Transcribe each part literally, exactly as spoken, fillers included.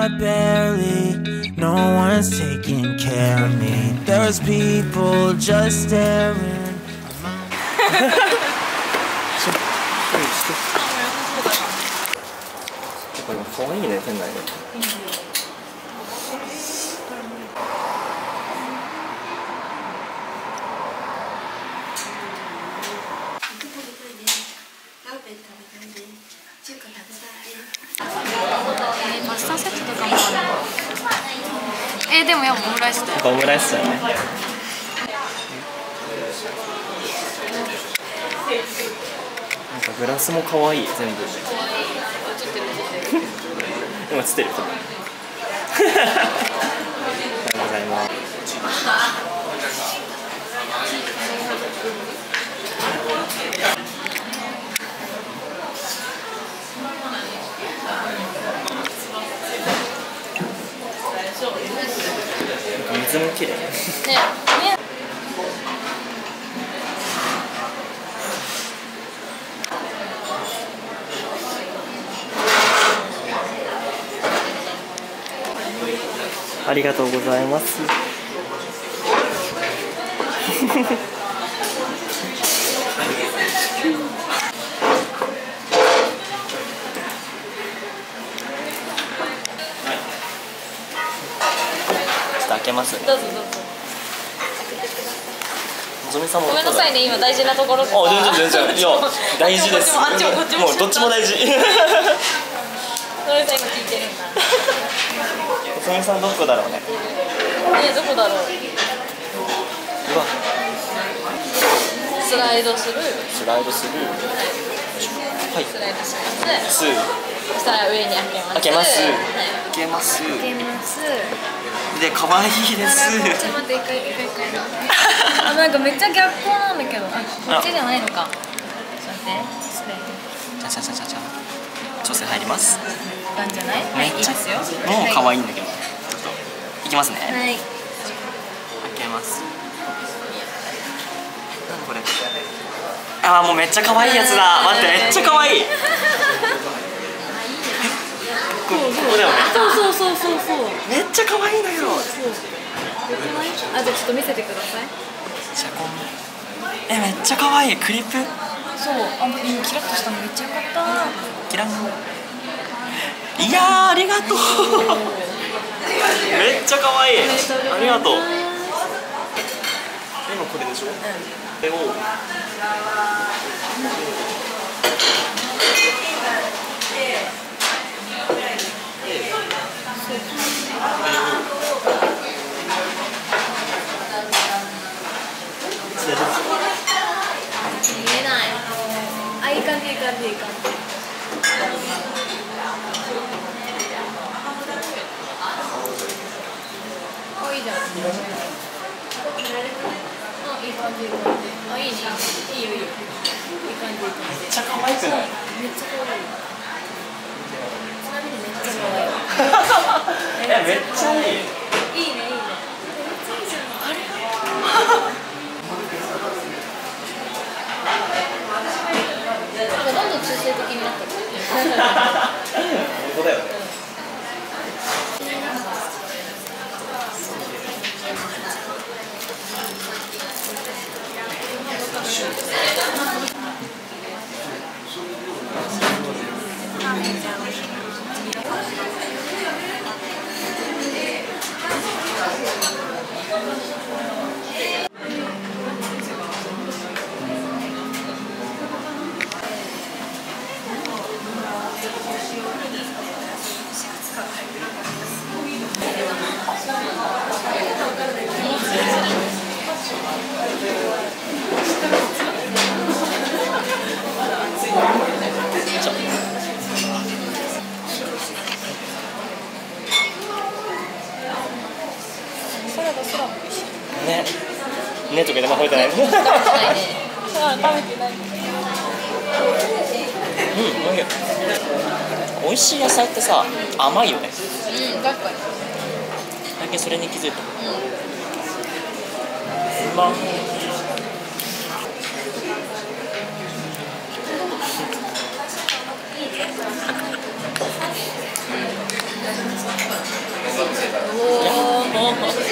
I barely, no one's taking care of me. There's people just staring. これ可愛いね、店内で。 パスタセットとかもある。えー、でもやっぱオムライスだよ。 オムライスだよね。なんかグラスも可愛い、全部。今映ってる。ありがとうございます。水も綺麗。ね。ありがとうございます。開けますね。 どうぞどうぞ。 のぞみさんも。 ごめんなさいね、今大事なところ。あ、 全然全然。いや、大事です。 あっちもこっちも。 もうどっちも大事。のぞみさん今聞いてるんだ。 のぞみさんどこだろうね。 ね、どこだろう。うわ。 スライドする。 スライドする。はい。 スライドします。 す。 そしたら上に開けます。 開けます。開けます。 開けます。 で、可愛いです。 ちょっと待って、一回一回一回。あ、なんかめっちゃ逆光なんだけど、あ、こっちじゃないのか。ちょっと待って、失礼。 ちゃちゃちゃちゃちゃ。調整入ります。 なんじゃない？ めっちゃ。もう可愛いんだけど。ちょっと。いきますね。 はい。 開けます。なんこれ。あー、もうめっちゃ可愛いやつだ。待って、めっちゃ可愛い。ここだよね。 そうそうそうそうそう。 めっちゃ可愛いのよ。 あ、じゃあちょっと見せてください。 シャコン。え、めっちゃ可愛い。クリップ。 そう、あ、もうキラッとしたのめっちゃよかった。 キラン。いやー、ありがとう。めっちゃ可愛い。ありがとう。今これでしょ。これを。 見えない。あ、いい感じいい感じいい感じ。あ、いいじゃん。あ、いい感じいい感じ。あ、いいね。いいよいいよ。いい感じいい感じ。 めっちゃ可愛くない？ めっちゃ可愛い。ちなみにめっちゃ可愛い。 え、めっちゃいい。いいねいいね。めっちゃいいじゃん。ありがとう。どんどん中性的になってる。 本当だよね。ね、ねとかでも食べてない。食べてないね。食べてない。うん、おいしい。美味しい野菜ってさ、甘いよね。 うん、確かに。 最近それに気づいた。 うん。 うまっ。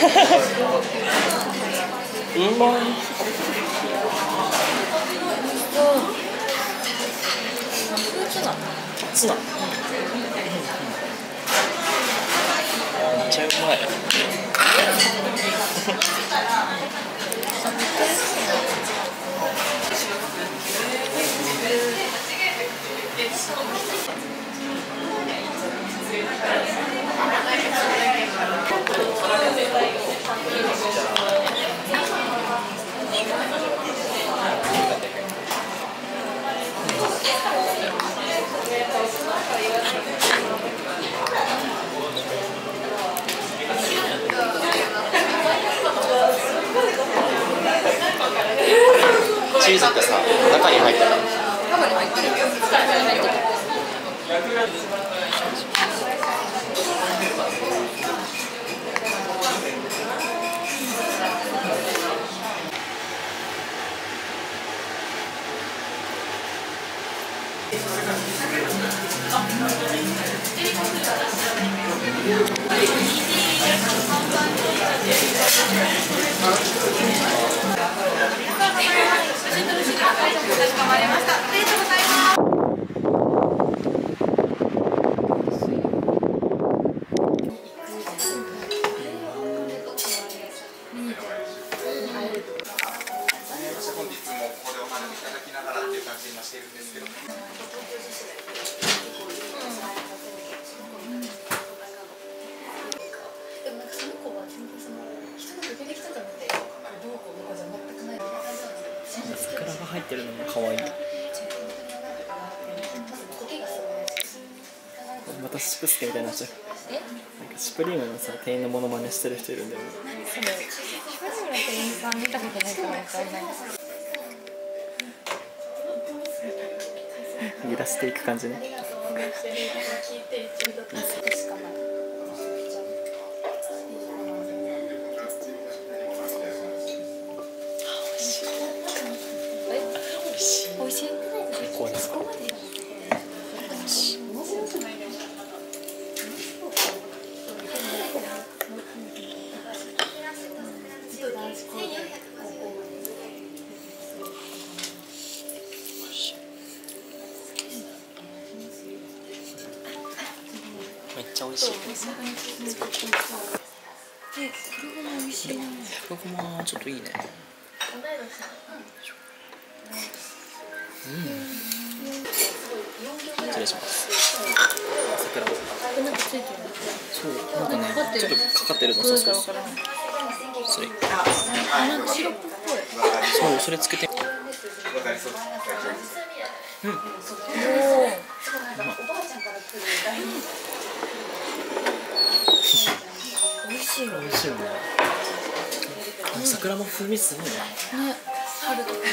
うまい。ツナ。めっちゃうまい。チーズってさ、中に入ってた。中に入ってる。桜が入ってるのも可愛い。またシュプスケみたいになっちゃう。なんかシュプリームのさ店員のモノマネしてる人いるんだよね。 それシュプリームの店員さん見たことないからわかんない。 揺らしていく感じね。 美味しい。 最高ですか。めっちゃ美味しい。 え、黒ごま美味しいな。 黒ごまちょっといいね。うん。失礼します。桜。 なんかついてる。 そう、なんかね、ちょっとかかってるの。そうそうそう。それ。 あ、なんかシロップっぽい。 そう、それつけて。うん。おお。 美味しい。 美味しいよね。桜の風味すごいね。 ね、春とか。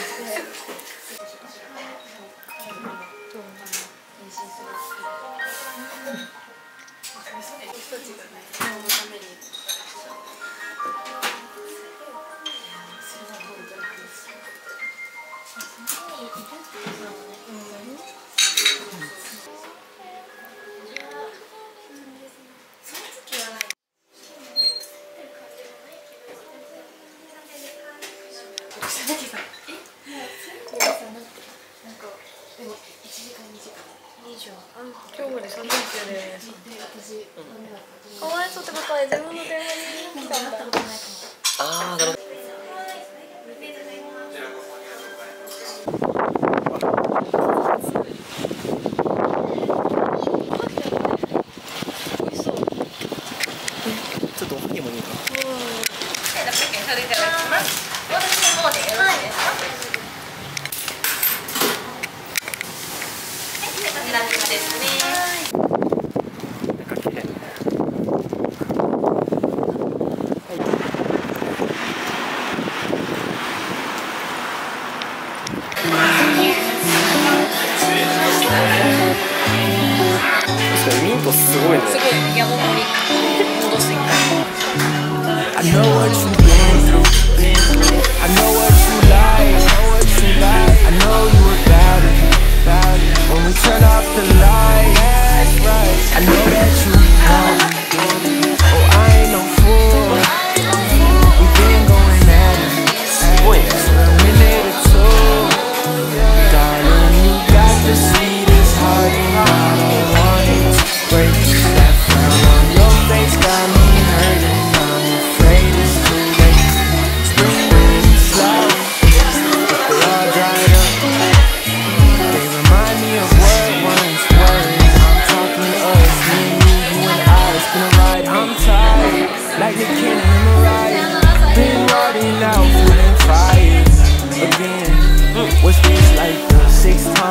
今日までさんねん生です。かわいそうってことは自分の電話に来たんだ。 ああ、なるほど。ちょっとおはぎもいいかな。ミントすごいね。 すごい山盛り戻してきた。 I know what you've been through. I know what you like. I know you about it. When we turn off the lights, I know that you know. Oh, I ain't no fool.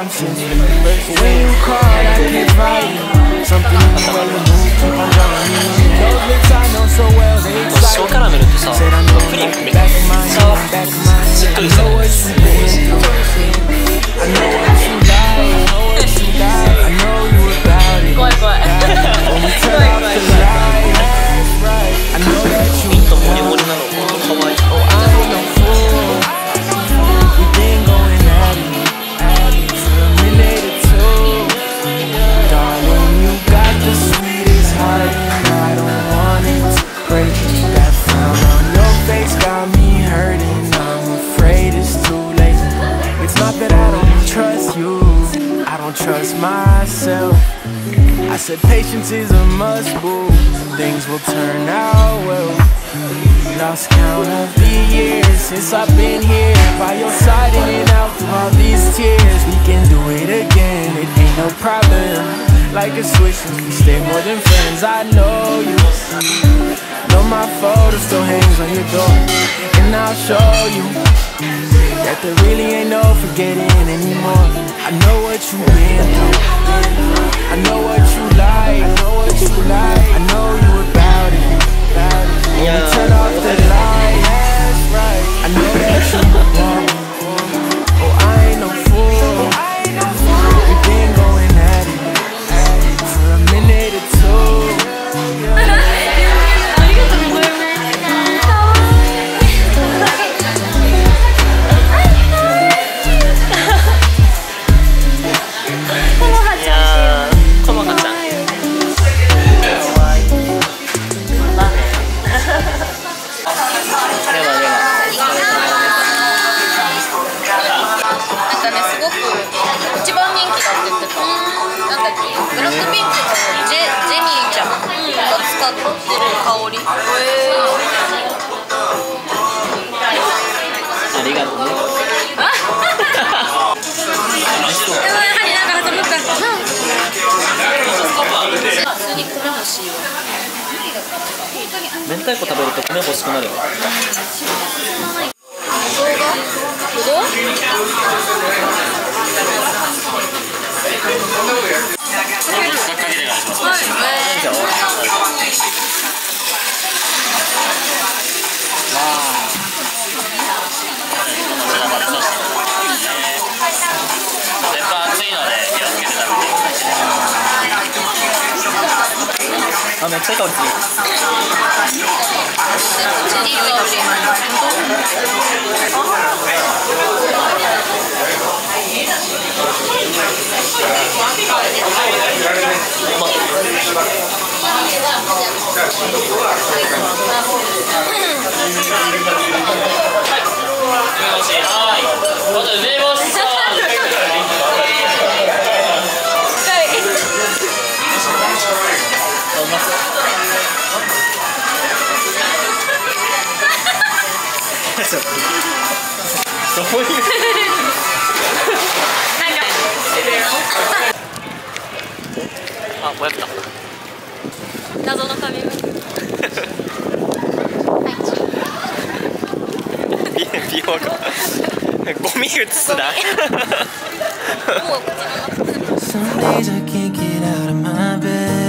since we first met. When you called, I kept fighting. Something in the way you move, keep on drawing me. Those lips I know so well, they excite me. 塩カラメルってさ、 Said I know クリー like ム the めっち back of my ゃ hand, back of my しっ hand. か I りして know る。 what you been through. I know what you like, know what you like. I know you about it. 怖い怖い When we turn off the light, that's right. I know that you ミントモリモリなの、ほんとかわいい。 Oh, I ain't no fool. We been going at it, at it for a minute or two. Darling, you got the sweetest heart, and I don't want it to break. That frown on your face got me hurting. I'm afraid it's too late. It's not that I don't trust you, I don't trust myself. I said patience is a must, boo. Things will turn out well. Lost count of the years since I've been here by your side, in and out through all these tears. We can do it again, it ain't no problem. Like a switch, we stay more than friends. I know you know my photo still hangs on your door, and I'll show you that there really ain't no forgetting anymore. I know what you've been through, I know what you like, I know what you like. I know you about it, about it. When we turn off the light, that's right. I know that you want me. Oh, I ain't no fool. We've been going at it, at it for a minute or two. ありがとうございいやー、このはちゃん。かわいい。まあね。ではでは、お疲れ様なんかね、すごく一番人気だって言ってた。なんだっけ、ブラックピンクのジェ、ジェニーちゃんが使ってる香り。へありがとうね。 でもやはりなんか挟むか。普通に米欲しいよ。 明太子食べると米欲しくなるよ。 ぶどうが？ぶどう？はい。 じゃあ、わあ。 やっぱ暑いので気をつけて食べてください。 あ、めっちゃいい香りする。 いい香り。 はい。まず梅干しさん。 どういうあ、ぼやった謎の髪型。 美容がゴミ移すな。 もう口の中。 Some days I can't get out of my bed.